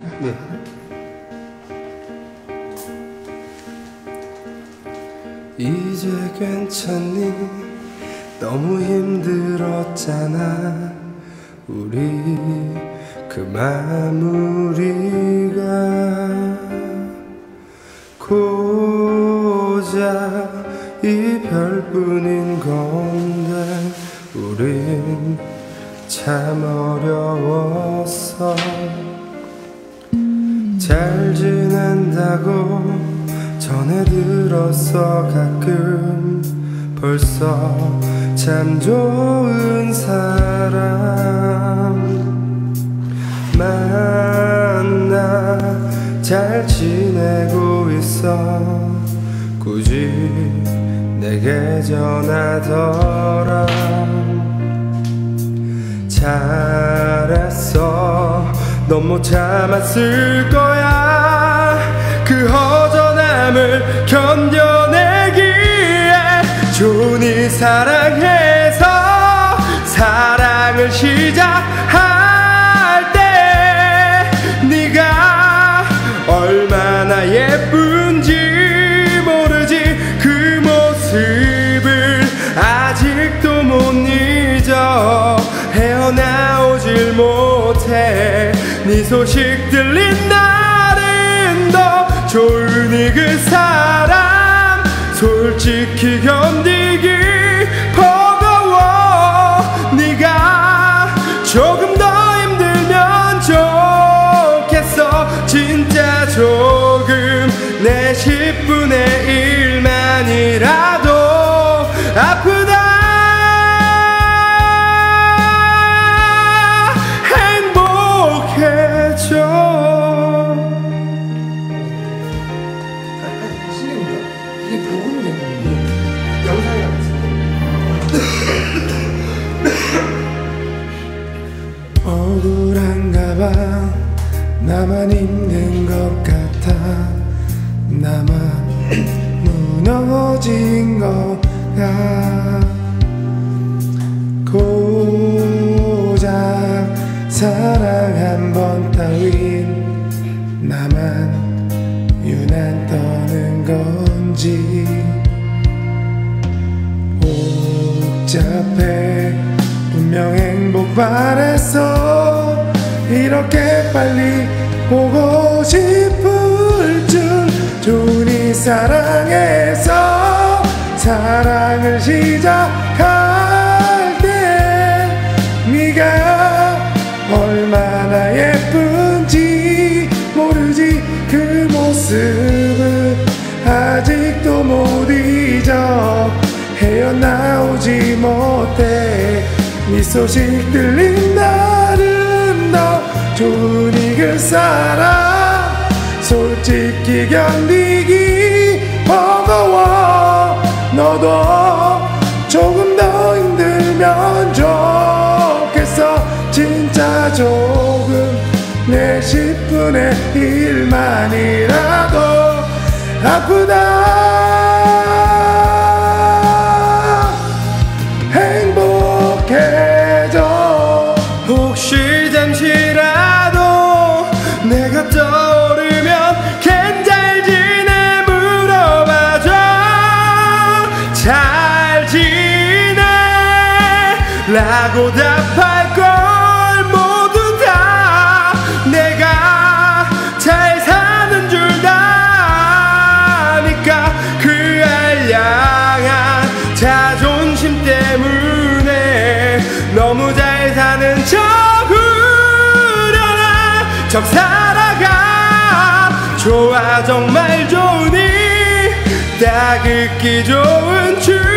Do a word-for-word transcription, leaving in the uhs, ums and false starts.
네. 이제 괜찮니? 너무 힘들었잖아. 우리 그 마무리가 고작 이별뿐인 건데 우린 참 어려웠어. 잘 지낸다고 전해 들었어. 가끔 벌써 참 좋은 사람 만나 잘 지내고 있어. 굳이 내게 전하더라. 잘했어. 넌 못 참았을 거야. 그 허전함을 견뎌내기에 좋으니 사랑해서 사랑을 시작할 때 네가 얼마나 예쁜지 모르지. 그 모습을 아직도 못 잊어. 헤어나오질 못해. 네 소식 들린 날은 더 좋으니 그 사람 솔직히 견디기 버거워. 네가 조금 더 힘들면 좋겠어. 진짜 조금 내 십분의 일만이라도 아프다 억울한가봐. 나만 힘든 것 같아. 나만 무너진 거야. 고작 사랑 한 번 따윈 나만 유난 떠는 건지. 복잡해. 분명 행복 바랬어. 이렇게 빨리 보고 싶을 줄. 좋으니 사랑해서 사랑을 시작할 때 네가 얼마나 예쁜지 모르지. 그 모습을 아직도 못 잊어. 헤어나오지 못해. 네 소식 들린 날은 너 좋으니 그 사람 솔직히 견디기 버거워. 너도 조금 더 힘들면 좋겠어. 진짜 조금 내 십분의 일만이라도 아프다 행복해져. 혹시 잠시라도 내가 떠오르면 괜잘 지내 물어봐줘. 잘 지내 라고 답할걸. 모두 다 내가 잘 사는 줄 아니까. 그 알량한 자존심 때문에 너무 잘 사는 척 우려나 척 살아가. 좋아 정말 좋으니 딱 듣기 좋은 줄